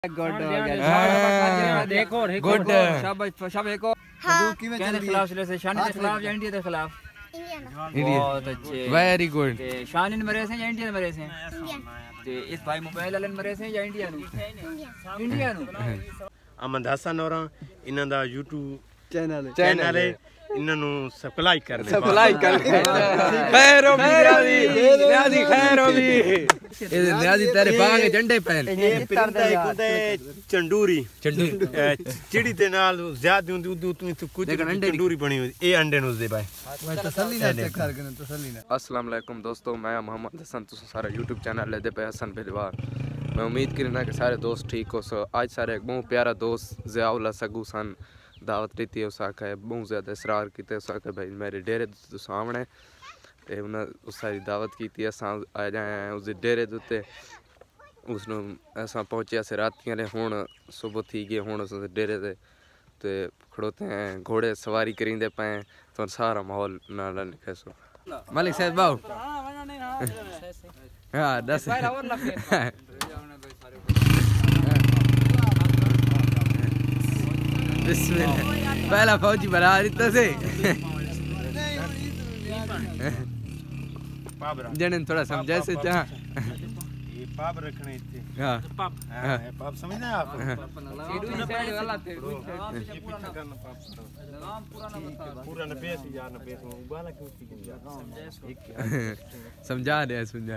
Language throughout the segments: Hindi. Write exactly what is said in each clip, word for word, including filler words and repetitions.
गुड देखो गुड शाबाश शाबाश एक और किवें कहने चल खिलाफ से शानी के खिलाफ या इंडिया के खिलाफ बहुत अच्छे वेरी गुड ते शानी मरे से या इंडिया मरे से ते इस भाई मोबाइल वाले मरे से या इंडिया नु इंडिया नु अहमद हसन और इन्हां दा यूट्यूब चैनल चैनल है इन्हां नु सब्सक्राइब कर दे सप्लाई कर खैर हो नियाजी नियाजी खैर हो भी ये नियाजी तेरे बाग झंडे पहन ये परिंदा एक होंदा है चंडूरी चंडू चिड़ी दे नाल ज्यादा हुंदी उदू तू तू कुछ चंडूरी बनी हुई ए अंडे नु दे भाई तसल्ली ना चेक कर के तसल्ली ना। अस्सलाम वालेकुम दोस्तों, मैं मोहम्मद हसन तुस सारा यूट्यूब चैनल लेदे पे हसन पहलवान। मैं उम्मीद करना कि सारे दोस्त ठीक हो। सो आज सारे एक बहुत प्यारा दोस्त ज़ियाउल्लाह सगू सन दावत दी उस आखे बहुत ज़्यादा इसरार किते उस आखे भाई मेरे डेरे दे सामने ते उन्हें उस सारी दावत की असां आ जाए उस डेरे दे उत्ते उसनु असां पहुंचे से रात के हुण सुबह थी गई हुण उस डेरे दे ते खड़ोते हैं घोड़े सवारी करींदे पे तो सारा माहौल ना लिखे सो मलिक साहब बाऊ हां दस बिस्मिल्लाह पहला फौजी बना देता से जनन थोड़ा समझा से चाह ये पाप रखने थे हां पाप हां पाप समझना है आप सीधू साइड वाला थे पूरा न पेश यार न पेश उबाला क्यों थी समझा दे समझा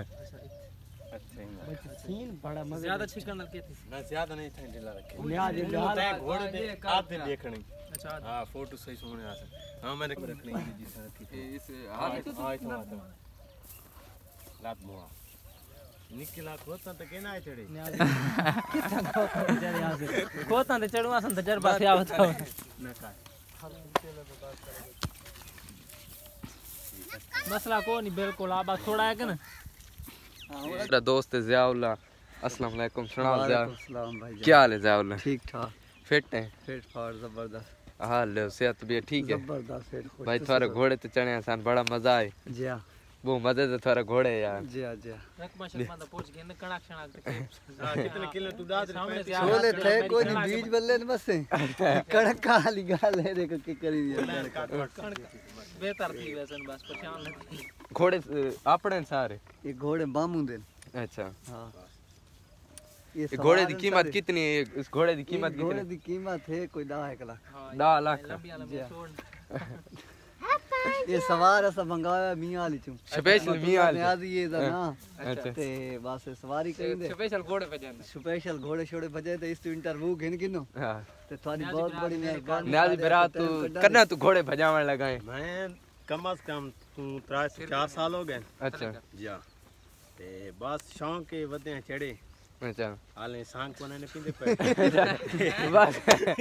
सीन बड़ा मजा ज्यादा चिकन के थी ना ज्यादा नहीं था ढीला रखे न्याज घोड़े दे आधे देखने अच्छा हां फोटो सही सोने आ सके हां मैंने रखने की जी थी इस हां तो लात मोआ निकला खोता तो केना है चढ़े खोता ते चढ़वा सन तजर्बा से आवत ना का मसला को नहीं बिल्कुल आ बस थोड़ा है कि ना मेरा दोस्त है ज़ियाउल्लाह। अस्सलाम वालेकुम सलाम ज़िया सलाम भाई क्या हाल है ज़ियाउल्लाह? ठीक ठाक फिट है फिट फाड़ जबरदस्त हाल सेहत भी ठीक है जबरदस्त फिट खुश भाई थारे घोड़े ते चढ़े सन बड़ा मजा आए जी हां वो मजे से थारे घोड़े यार जी हां जी रकमा शकमा तो पहुंच गए न कणक शणक कितने किलो तू दाद छोले थे कोई नहीं बीज बल्ले न बस कड़क काली गाल है देखो की करी बेहतर थी वैसे बस परेशान नहीं घोड़े अपने सारे ये घोड़े बामू दे अच्छा हां ये घोड़े की कीमत कितनी है? इस घोड़े की कीमत कितनी? घोड़े की कीमत है कोई दस लाख दस लाख ये सवार ऐसा मंगाया मियां वाली चू स्पेशल मियां वाली याद ये दा ना अच्छा ते बस सवारी करेंगे स्पेशल घोड़े पे जाना स्पेशल घोड़े छोड़े बजे ते इस इंटरव्यू घेन किनो हां ते थारी बहुत बड़ी मेहरबानी न्याजी भरा तू करना तू घोड़े भजावन लगाए मैं कम अज कम तू चार साल हो गए अच्छा जी ते बस शौक के वदे चढ़े अच्छा हाले सांग कोने ने पिंदे पे बस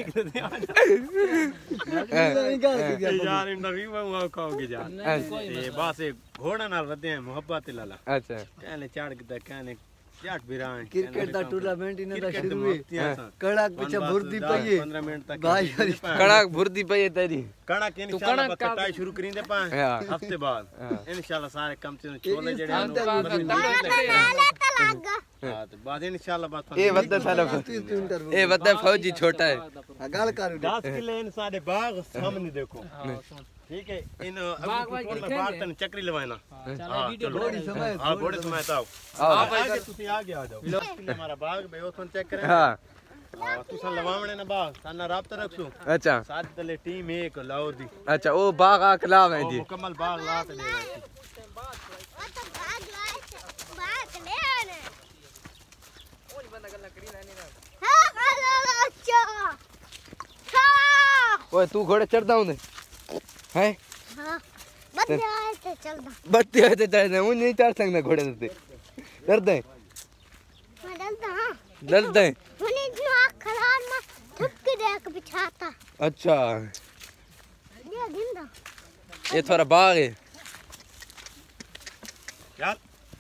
यार इंटरव्यू में वो कहोगे जा ते बस घोड़ा नाल वदे मोहब्बत लाला अच्छा कहने चढ़ के कहने जाट बिरा क्रिकेट दा टूर्नामेंट इने दा शुरू हुई कड़क पीछे भुर्दी पई पंद्रह मिनट तक भाई कड़क भुर्दी पई तेरी कड़ा के इंशाल्लाह कटाई शुरू करिंदे पा हफ्ते बाद इंशाल्लाह सारे काम से छोले जेड़े हां तो बाद इंशाल्लाह बात ए वद्दा सारा ए वद्दा फौजी छोटा है गल कर दस किले इन सारे बाग सामने देखो ठीक है इन बाग बाग तन चक्री लवाना हां घोड़ी समय हां घोड़े समय आओ आओ भाई तुसी आगे आ जाओ दस किले हमारा बाग बे ओथन चेक करें हां तुसा लवावणे ना बाग साना राब्ता रखसो अच्छा साथ तले टीम एक लाओ दी अच्छा ओ बाग आख लावे जी मुकम्मल बाग ला ते दे ओए तू घोड़े चढ़दा हूं है हां बत्ती आए ते चलदा बत्ती आए ते चढ़दा हूं नहीं चढ़ सकदा घोड़े ते डरदा है मैं डरदा हां डरदा है हुनी जो खलार में थुक दे के बिछाता अच्छा ये गिंदा ये थोड़ा बाग है यार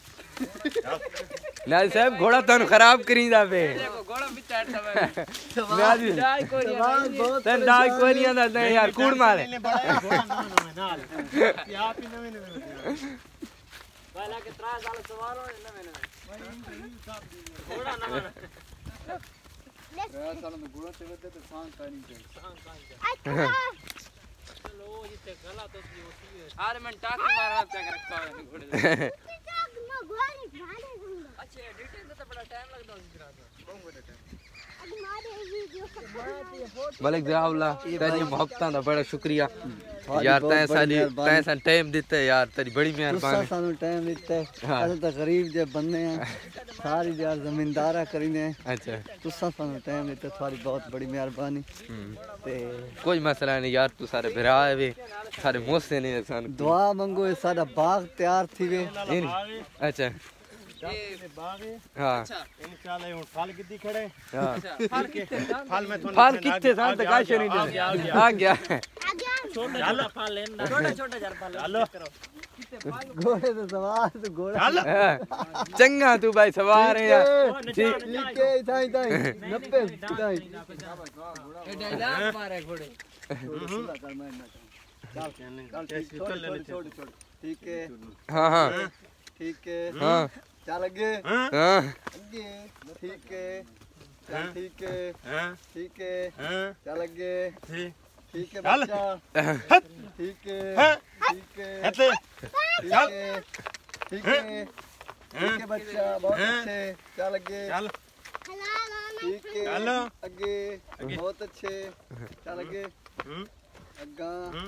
नाजी साहब घोड़ा तन खराब करींदा पे घोड़ा बिचार सब नाजी डाई कोई नहीं तन डाई कोई नहीं आंदा नहीं यार कूड़ मारे बड़ा घोड़ा ना ना नाल या पी नवे नवे वाला के त्रास वाला सवाल हो नवे नवे घोड़ा ना सालों में गुड़ा से बदले तो सांग का नहीं चाहिए चलो जितने गला तो थी होती है अरे मैं टाकी मारा तक रखता है घोड़े अच्छा डिटेल तो बड़ा टाइम लगता है गिरा तो बहुत बड़ा टाइम मलिक ज़ियाउल्लाह तेरी मोहब्बतां दा बड़ा शुक्रिया यार तैं साडी तैं सन टाइम दित्ता यार तेरी बड़ी मेहरबानी तुसा सानू टाइम दित्ता अस तो गरीब जे बंदे हैं सारी यार जमींदारा करीने अच्छा तुसा सानू टाइम दित्ता थारी बहुत बड़ी मेहरबानी ते कोई मसला नहीं यार तू सारे भरा है वे सारे मोसे ने सन दुआ मंगो साडा बाग तैयार थी वे अच्छा ये बाग है हां इंशाल्लाह हुन फल कितनी खड़े हां फल के फल में थोड़ा फल कितने सान तक आशे नहीं दे आ गया छोटा छोटा फल लेना छोटा छोटा जार फल चलो घोड़े तो सवार तो घोड़ा चल चंगा तू भाई सवार है यार लिखे थाई थाई नब्बे थाई ये डायलॉग मारे घोड़े छोड़ छोड़ ठीक है हां हां ठीक है हां चल आगे हां आगे ठीक है चल ठीक है हां ठीक है हां चल आगे ठीक ठीक है चल। बच्चा ठीक है हाँ। ठीक है हते ठीक है ठीक है ठीक है बच्चा बहुत अच्छे चल आगे चल ठीक है चलो। आगे बहुत अच्छे चल आगे हम्म अग्गा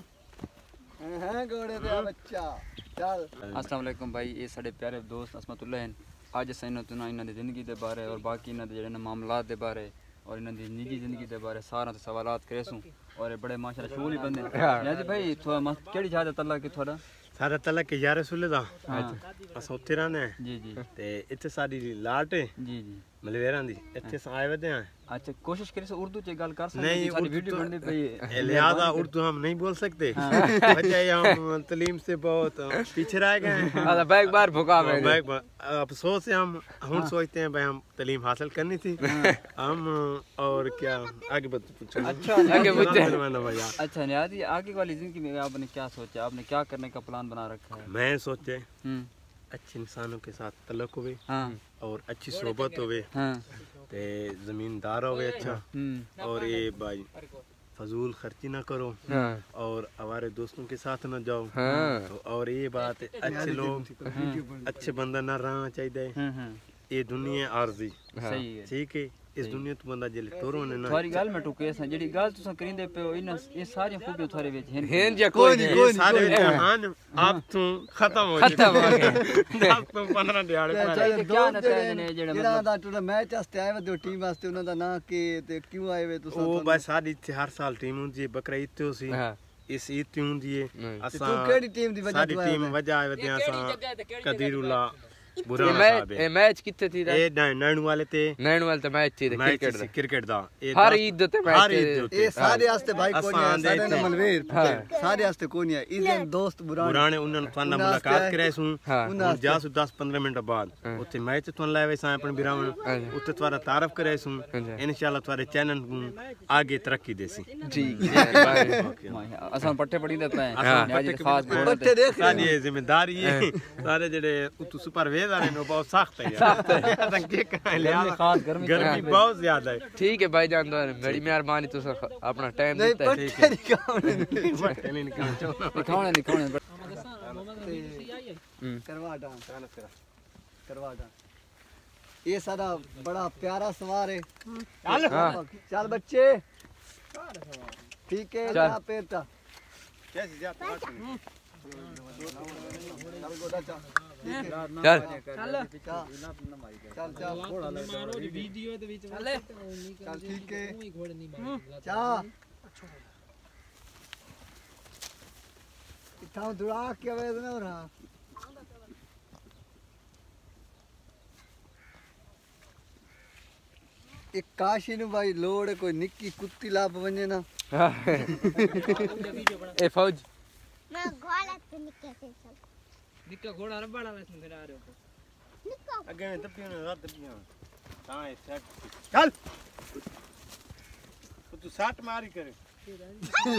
हैं घोड़े दे बच्चा चल अस्सलाम वालेकुम भाई ये साडे प्यारे दोस्त असमतुल्लाह हैं आज असां इन्हां तुहां इन्हां दी जिंदगी दे बारे और बाकी इन्हां दे जेहड़े मामलात दे बारे और इन्हां दी निजी जिंदगी दे बारे सारा ते सवालात करेसूं और ये बड़े माशाल्लाह शूली बंदे याद भाई थोड़ा मस्त केड़ी जगह तल्ला के थोड़ा सारा तला के यार सुले दा हां अस उत्थे रहने जी जी ते इत्थे साडी लाट है जी जी मलवेरां दी इत्थे स आए वदे हैं अच्छा कोशिश करें उर्दू च गल कर सकते नहीं हैं सारी उर्दू वीडियो तो- बननी पई ए, लिहाजा उर्दू हम नहीं बोल सकते वजह ये हम तालीम से बहुत पीछे रह गए हैं अरे बैग बार भुका में बैग बा- अफसोस है हम हम सोचते हैं भाई हम तालीम हासिल करनी थी हम और क्या आगे बत पूछो अच्छा आगे पूछे भैया अच्छा नियाज़ ये आगे वाली जिंदगी में आपने क्या सोचा आपने क्या करने का प्लान बना रखा है मैं सोचे हम्म अच्छे इंसानों के साथ तल्लुक होवे हाँ और अच्छी सोबत होवे हाँ ते जमींदार होवे अच्छा हम्म और ये भाई फजूल खर्ची ना करो हां और हमारे दोस्तों के साथ ना जाओ हां तो और ये बात है, अच्छे लोग अच्छे बंदा ना रहना चाहिए हम्म हम्म ये दुनिया आर्जी सही है ठीक है इस दुनिया तो बंदा जिले तोरो ने ना थोड़ी गल में टुके सा जेडी गल तुसा करिंदे पे हो इन ये सारी खूबियां थारे विच हैं हेन जा कोई नहीं ये सारे जहान आप तो खत्म हो खत्म हो गए आप तो पंद्रह दिहाड़े पहले चल क्या नतीजे ने जेड़े ਜਿਹੜਾ मतलब ਦਾ ਟੂਰ ਮੈਚ ਵਾਸਤੇ ਆਏ ਵੇ ਟੀਮ ਵਾਸਤੇ ਉਹਨਾਂ ਦਾ ਨਾਂ ਕੀ ਤੇ ਕਿਉਂ ਆਏ ਵੇ ਤੁਸੀਂ ਉਹ ਬਸ ਸਾਡੀ ਇੱਥੇ ਹਰ ਸਾਲ ਟੀਮ ਹੁੰਦੀ ਹੈ ਬੱਕਰਾ ਇੱਥੇ ਸੀ हां ਇਸ ਇੱਥੇ ਹੁੰਦੀ ਹੈ ਤੇ ਤੂੰ ਕਿਹੜੀ ਟੀਮ ਦੀ ਵਜ੍ਹਾ ਸਾਡੀ ਤੋਂ ਟੀਮ ਆਇਆ ਵਜਾ ਆਏ ਵਦਿਆਂ ਸਾਂ ਕਦੀਰੁੱਲਾ ये बुराना मैच साहब ये मैच कितने थी ਇਹ ਨੈਣੂ ਵਾਲੇ ਤੇ नैन वाले तो मैच थी ਮੈਚ क्रिकेट ਸੀ ਕ੍ਰਿਕਟ ਦਾ ਇਹ हर ਦਸ- ईद ते हर मैच ईद ਦੇ ਉੱਤੇ। ਇਹ ਸਾਰੇ ਵਾਸਤੇ ਭਾਈ ਕੋਈ ਨਹੀਂ ਅਸਾਂ ਦੇ ਸਾਡੇ ਨਾਲ ਇੱਥੇ- ਮਨਵੀਰ ਹਾਂ। ਸਾਰੇ ਵਾਸਤੇ ਕੋਈ ਨਹੀਂ ਹੈ ਇਹਦੇ ਦੋਸਤ ਬੁਰਾਨ ਪੁਰਾਣੇ ਉਹਨਾਂ ਨੂੰ ਤੁਹਾਨੂੰ ਉਹਨਾਂ ਮੁਲਾਕਾਤ ਵਾਸਤੇ- ਕਰਾਈ ਸੂੰ ਹਾਂ। ਉਹਨਾਂ ਹੁਣ ਜਾਸੂ ਦਸ ਪੰਦਰਾਂ ਮਿੰਟ ਬਾਅਦ ਉੱਥੇ ਮੈਚ ਤੁਹਾਨੂੰ ਲਾਵੇ ਸਾਂ ਆਪਣੇ ਵੀਰਾਂ ਉੱਥੇ ਤੁਹਾਡਾ ਤਾਰਫ ਕਰਾਈ ਸੂੰ ਇਨਸ਼ਾਅੱਲਾ ਤੁਹਾਡੇ ਚੈਨਲ ਨੂੰ ਆਗੇ ਤਰੱਕੀ ਦੇਸੀ ठीक है भाई असन पट्टे पड़ी दे पे ਅਸਾਂ नियाज़ ਪੱਟੇ खास बोल ਪੱਠੇ ਦੇਖ ਸਾਡੀ ਇਹ ਜ਼ਿੰਮੇਵਾਰੀ ਹੈ ਸਾਰੇ ਜਿਹੜੇ ਉਤੋਂ ਸੁਪਰਵਾਈਜ਼ਰ ਵਾਲੇ ਨੇ ਬਹੁਤ ਸਖਤ ਹੈ ਯਾਰ ਅਸਾਂ ਕੀ ਕਰਾਂ ਲਿਆ खास गर्मी गर्मी बहुत ज्यादा है ठीक है भाई जान दो बड़ी मेहरबानी तुसा अपना टाइम ਨਹੀਂ देता है ਪੱਠੇ ਨਹੀਂ ਕਾਉਣੇ बट्टे नहीं निकालना चाहता दिखाने दिखाने करवा डांस करवा डांस ये सारा बड़ा प्यारा सवार है चल चल बच्चे ठीक है चल। जा पेटा कैसे जाता है चल गोदा चल चल चल चल चल मारो जी वीडियो दे विच चल ठीक है घोड़े नहीं चा इतना दुड़ा के आवाज ना हो रहा एक काशी नु भाई लोड़ कोई निक्की कुत्ती लाभ वने ना ए फौज मैं घोड़ा पे निकल के चल निक्का घोड़ा रे बड़ा वैसे फिर आ रहे हो निकल आगे में तपियो ना रात तपियो हां ये सेट चल तो तू साट मारी करे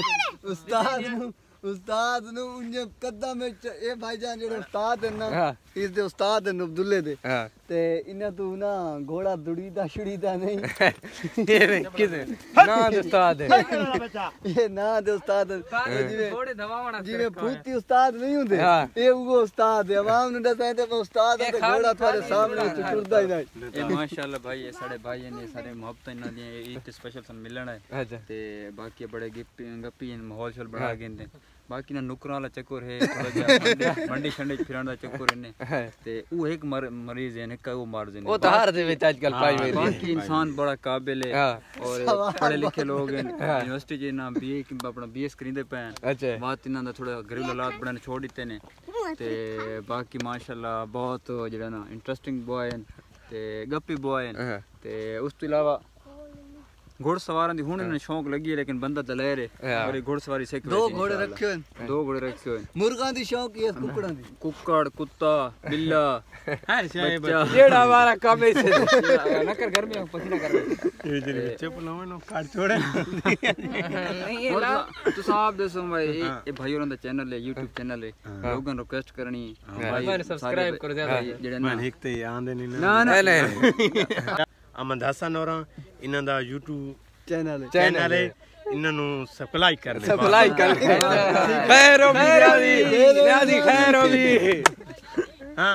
उस्ताद नु उस्ताद नु उन्हें कद्दा में च- ए भाईजान जेड़े उस्ताद है ना हाँ। इस दे उस्ताद हैं अब्दुल्ले दे हां ते इन्ना तू ना घोड़ा दुड़ीदा छुड़ीदा नहीं ये किसे ना दे उस्ताद है ये ना दे उस्ताद जिवें थोड़े दवावणा जिवें फूती उस्ताद नहीं हुंदे ये वो उस्ताद है अवाम ने दसया ते उस्ताद है घोड़ा थारे सामने टुरदा ही नहीं ये माशाल्लाह भाई ये साढ़े भाई ने सारे मोहब्बत इन्हां दी ईद स्पेशल सन मिलन है अच्छा ते बाकी बड़े गिप्पी गप्पी माहौल शोल बना गेंदे बाकी ना नुकरां वाला चक्कर है थोड़ा जिहा मंडी शंडी फिरन दा चक्कर इन्ने ते वो एक मरीज है ने का वो मार देने वो तो हर दे विच आजकल पाई हुई बाकी इंसान बड़ा काबिल है और पढ़े लिखे लोग हैं यूनिवर्सिटी जे ना बीए अपना बीएस करिंदे पे अच्छा बात इन्हां दा थोड़ा घरेलू हालात बड़ाने छोड़ दित्ते ने ते बाकी माशाल्लाह बहुत जेड़ा ना इंटरेस्टिंग बॉय है ते गप्पी बॉय है ते उस तो अलावा घोड़सवारां दी हुण इन्हें शौक लगी है लेकिन बंदा दलेर है और ये घोड़सवारी सीख दो घोड़े रखे हैं दो घोड़े रखे हुए मुर्गां दी शौक ये कुकड़ां दी कुक्कड़ कुत्ता बिल्ला हर शाय जेड़ा हमारा काम है से ना कर घर में पसीना कर ये जे बच्चे बुलावे नो काट छोड़े नहीं ये ला तू साहब दसो भाई ये भाई होरां दा चैनल है यूट्यूब चैनल है लोगन रिक्वेस्ट करनी भाई सब्सक्राइब कर ज्यादा जेड़े मन एक ते आंदे नहीं ना ना ना अमन हसन होरा इन्हां दा YouTube चैनल है चैनल है इन्हां नु सब्सक्राइब कर दे सप्लाई कर खैर हो भी नियाजी खैर हो भी हां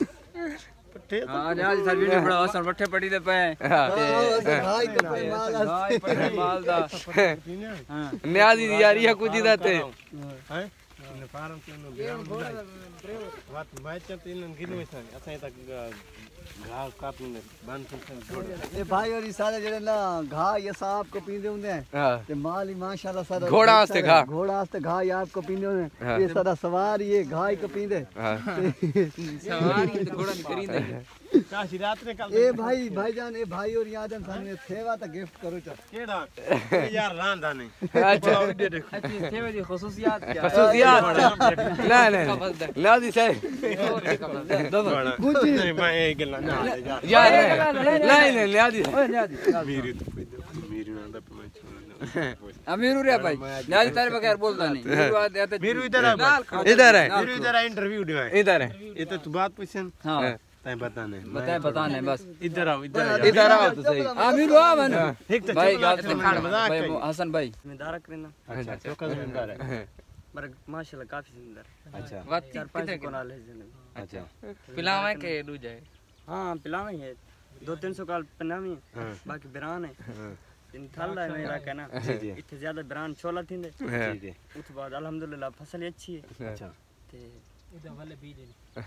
आज आज सर वीडियो बड़ा आसान वट्ठे पड़ी दे पे भाई कपड़े माल भाई पड़े माल दा नियाजी यार ये कुछ दाते हैं ने फारम के नो बिराम बुलाई बात मैच ते इन्हां गिन में सन असां तक घाव काटने बंद कर ये भाई और ये सारे जेड़े ना घा ये सांप को पींदे हुंदे हैं हां ते माल ही माशाल्लाह सारा घोड़ा वास्ते घा घोड़ा वास्ते घा ये आपको पींदे हुंदे हैं ये सारा सवार ये घा ही को पींदे सवारी तो घोड़ा नहीं करींदे काशी रात ने कल ए भाई भाईजान ए भाई और यादन सामने सेवा ता गिफ्ट करो चा केड़ा यार रांदा नहीं अच्छा वीडियो देखो अच्छी थे दी खसूसियात क्या खसूसियात ना ना नियाजी साहब कुछ नहीं मैं एक गल्ला ना यार नहीं नहीं नियाजी मेरी तो मेरी ना दा मैं छोड़ अमीर रे भाई नियाजी तेरे बगैर बोलता नहीं मेरू इधर आ इधर है मेरू इधर आ इंटरव्यू दे इधर है ये तो तू बात पूछन हां तय बताने बताए बताने बस इधर आओ इधर इधर आओ तो सही अमीर आ मन एक तो भाई मजाक भाई हसन भाई जिम्मेदार करना अच्छा चौका जिम्मेदार है पर माशाल्लाह काफी सुंदर अच्छा बात चार पांच को नाल है अच्छा पिलावे के दू जाए हां पिलावे है दो तीन सौ काल पनामी बाकी बिरान है इन थल्ला है मेरा कहना इतने ज्यादा बिरान छोला थिंदे ठीक है उस बाद अल्हम्दुलिल्लाह फसल अच्छी है अच्छा ते इधर वाले बीज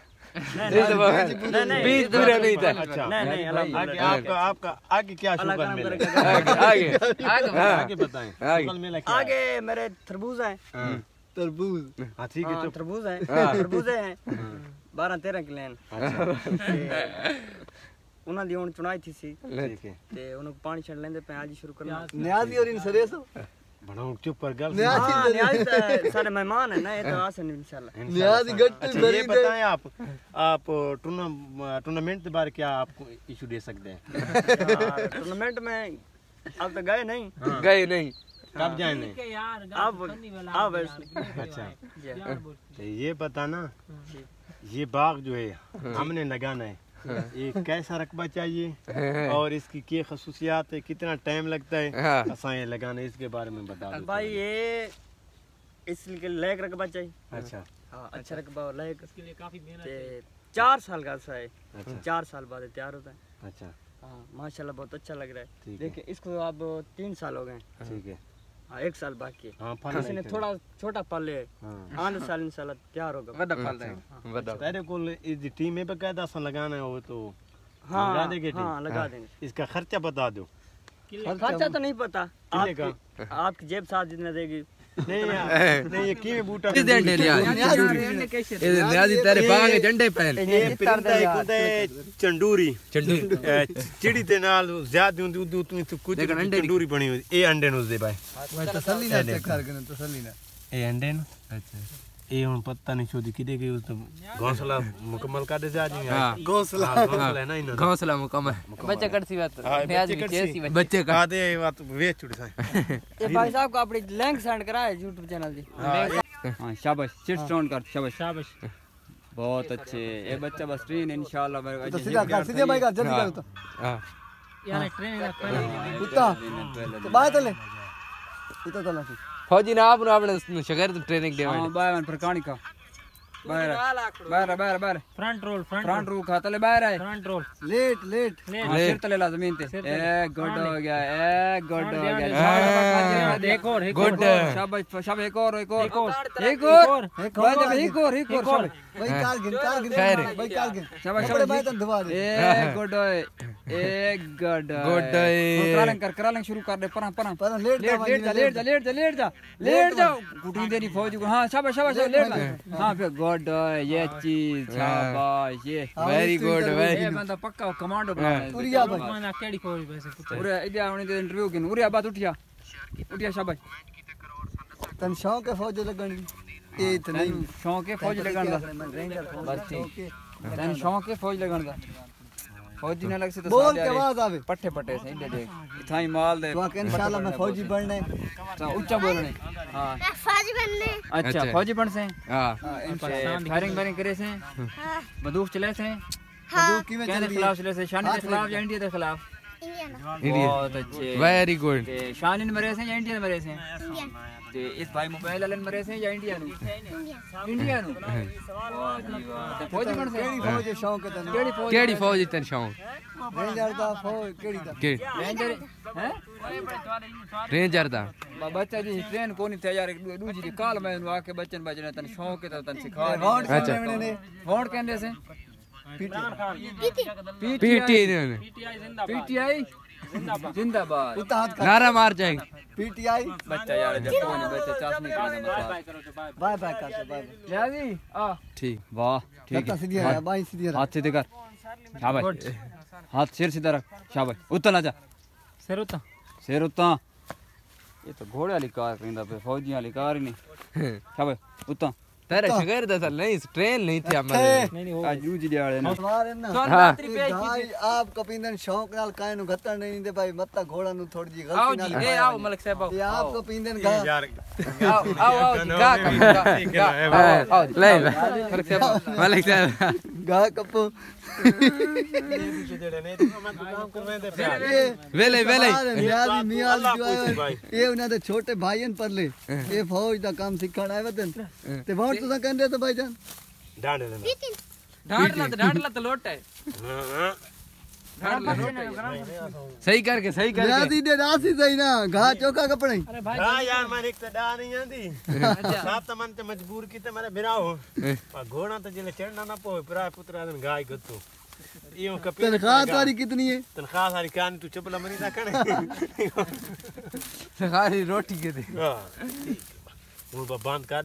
नहीं नहीं बीज दूर नहीं था अच्छा नहीं नहीं आगे आपका आपका आगे क्या शुगर मिला आगे आगे आगे बताएं शुगर मिला क्या आगे मेरे तरबूज हैं तरबूज हां ठीक है तो तरबूज हैं तरबूज हैं बारह तेरह किलो हैं अच्छा उन्हां दी हुण चुनाई थी सी ठीक है ते उन्हां पानी छड़ लेंदे पे आज शुरू करना नियाजी और इन सरेसो बनाओ चुप पर गल नियाजी हां नियाजी सारे मेहमान है ना ये तो आसन इंशाल्लाह नियाजी गट्टी अच्छा भरी ये बताएं आप आप टूर्ना टूर्नामेंट के बारे क्या आपको इशू दे सकते हैं टूर्नामेंट में अब तो गए नहीं गए नहीं कब जाएंगे अब अब अच्छा तो ये बताना ये बाग जो है हमने लगाना है ये कैसा रकबा चाहिए और इसकी क्या खसूसियात है कितना टाइम लगता है असा ये लगाना इसके बारे में बता दो भाई ये इसके लायक रकबा चाहिए अच्छा हाँ अच्छा रकबा और लायक इसके लिए काफी मेहनत चार साल का अरसा है चार साल बाद तैयार होता है अच्छा हाँ माशाल्लाह बहुत अच्छा लग रहा है ठीक देखिए इसको अब तीन साल हो गए ठीक है हाँ एक साल बाकी है हाँ किसी ने थोड़ा छोटा पाले आने साल इंशाल्लाह तैयार होगा बड़ा फल है बड़ा तेरे को इस टीम में बकायदा सा लगाना है वो तो हाँ लगा देंगे टीम हाँ लगा देंगे इसका खर्चा बता दो खर्चा तो नहीं पता आपकी आपकी जेब साथ जितना देगी नहीं यार नहीं ये की में बूटा किस दे नियाजी ये नियाजी तेरे बाग के झंडे पहन ये परिंदा एक होता है चंडूरी चंडू चिड़ी ते नाल ज्यादा होंदी उदू तू तो कुछ चंडूरी बनी हुई ए अंडे नु दे भाई तसल्ली ना चेक कर के तसल्ली ना ए अंडे नु अच्छा ए हुन पता नहीं छोदी किदे गई उस तो घोंसला मुकम्मल कर दे जा जी हां घोंसला घोंसला नहीं ना घोंसला मुकम्मल बच्चे कट सी बात नियाजी की कैसी बच्चे का आधे बात वे छुड़ सा ये भाई साहब को अपनी लिंक सेंड करा है YouTube चैनल दी हां शाबाश चिट स्टोन कर शाबाश शाबाश बहुत अच्छे ये बच्चा बस ट्रेन इंशाल्लाह मेरे तो सीधा कर सीधे भाई कर जल्दी कर तो हां यार ट्रेनिंग का पहले कुत्ता तो बाय चले कुत्ता चला फौजी ने आपने अपने शगर्द ट्रेनिंग दे हां बाय प्रकाणी का बाहर बाहर बाहर बाहर फ्रंट रोल फ्रंट फ्रंट रू खाता ले बाहर आए फ्रंट रोल लेट लेट हां सिर तले ला जमीन पे ए गुड हो गया ए गुड हो गया एक और एक गुड शाबाश शाबाश एक और एक और एक और एक और एक और एक और एक और भाई कार गिन कार गिन खैर। भाई कार गिन शाबाश कपड़े भाई तो धुआ दे ए गुड ए गुड गुड करालन कर करालन शुरू कर दे परा परा पर लेट लेट लेट जा लेट जा लेट जा लेट जा लेट जा कुटी देनी फौज को हां शाबाश शाबाश लेट जा हां फिर गुड ये चीज शाबाश ये वेरी गुड वेरी ये बंदा पक्का कमांडो बना तुरिया भाई माना केड़ी कोई वैसे कुछ उरे इधर आने दे इंटरव्यू किन उरे बात उठिया उठिया शाबाश तन शौक है फौज लगन ए तो नहीं शौक है फौज लगन दा बस ठीक तन शौक है फौज लगन दा फौजी ने लग से तो बोल के आवाज आवे पट्टे पट्टे से इधर देख इथाई माल दे तो के इंशाल्लाह मैं फौजी बनने अच्छा ऊंचा बोलने हां मैं फौजी बनने अच्छा अच्छा। फौजी बन से हां फायरिंग फायरिंग करे से हाँ बंदूक चले से बंदूक की में कहने चल के खिलाफ चले से शानी के खिलाफ या इंडिया के खिलाफ इंडियन बहुत अच्छे वेरी गुड ते शानी मरे से या इंडिया मरे से इंडियन ते इस भाई मोबाइल वाले मरे से या इंडिया नु इंडिया नु वाह जी वाह ते फौजी बन से केड़ी फौज है शौक है तन केड़ी फौज केड़ी फौज तन शौक रेंजर दा फौज केड़ी दा के रेंजर हैं रेंजर दा बच्चा जी ट्रेन कोनी तैयार दूजी दी काल मैं आके बच्चन बजने तन शौक है तन सिखा राउंड अच्छा। करने ने वोट कहने से पीटी पीटीआई जिंदाबाद कुत्ता हाथ का नारा मार जाएगा पीटीआई बच्चा यार जब कोई नहीं बच्चा चाशनी करने मत बाय बाय कर बाय या जी आ ठीक वाह ठीक कुत्ता है सीधी है बाई सीधी है हाथ सीधे कर शाबाश हाथ सिर सीधा रख शाबाश उतना ना जा सिर उता सिर उतना ये तो घोड़े वाली कार कहिंदा पे फौजी वाली कार ही नहीं शाबाश उतना तेरे शगर्द था नहीं ट्रेन नहीं थी हमारे नहीं नहीं आज जूझ लिया वाले ना मारे ना हाँ भाई आप कपिंदन शौक नाल काहे नु घटण नहीं दे भाई मत्ता घोड़ा नु थोड़ी जी आओ गलती जी नाल ए आओ मलिक साहब आओ ये आप कपिंदन गा यार आओ आओ आओ जी, गा गा गा आओ आओ ले ले मलिक साहब मलिक साहब गा कपो वेले वेले नियाजी मियाल अल्लाह जो पूछे है भाई। ये उन्हां दे छोटे भाईन पर ले ये फौज दा काम सिखण आवे तन ते वोट तो कंदे तो भाईजान डांड लेना ढांडला तो ढांडला तो लोट है हां सही करके सही करके नियाजी दे रासी सही ना घा चौका कपड़े हां यार मैं एक तो डा नहीं आंदी सात मन ते मजबूर की ते मेरे बिराओ पर घोड़ा तो जिले चढ़ना ना पोए पुरा पुत्रा दिन गाय गतो यो कपी तनख्वाह तारी कितनी है तनख्वाह सारी कान तू चपला मरी ना कने सखारी रोटी के दे हां वो बंद कर